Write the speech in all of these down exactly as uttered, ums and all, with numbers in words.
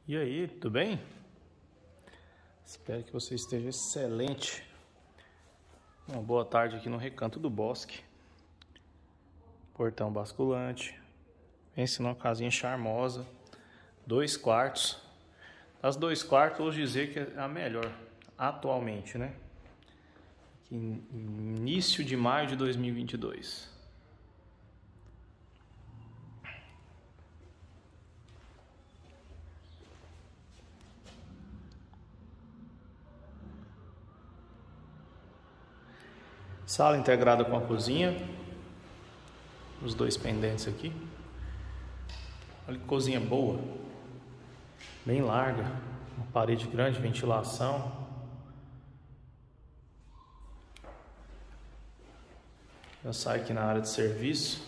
E aí, tudo bem? Espero que você esteja excelente. Uma boa tarde aqui no Recanto do Bosque. Portão basculante. Pense numa casinha charmosa. Dois quartos. Das dois quartos, eu vou dizer que é a melhor atualmente, né? Aqui, início de maio de dois mil e vinte e dois. Sala integrada com a cozinha. Os dois pendentes aqui. Olha que cozinha boa. Bem larga. Uma parede grande, ventilação. Já sai aqui na área de serviço.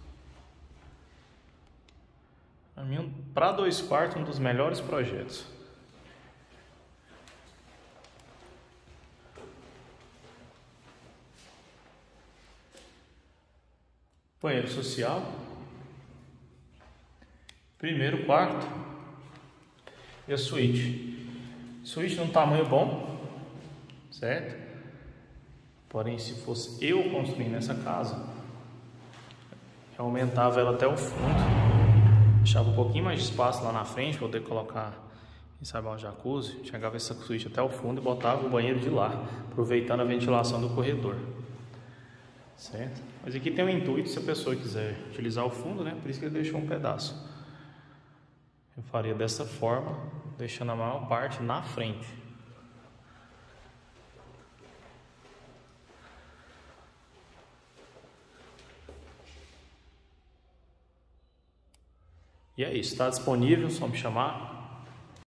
Para dois quartos, um dos melhores projetos. Banheiro social. Primeiro quarto. E a suíte. Suíte num tamanho bom, certo? Porém, se fosse eu construindo essa casa, eu aumentava ela até o fundo, deixava um pouquinho mais de espaço lá na frente para poder colocar, quem sabe, um jacuzzi. Chegava essa suíte até o fundo e botava o banheiro de lá, aproveitando a ventilação do corredor, certo? Mas aqui tem um intuito, se a pessoa quiser utilizar o fundo, né? Por isso que ele deixou um pedaço. Eu faria dessa forma, deixando a maior parte na frente. E é isso, está disponível, só me chamar.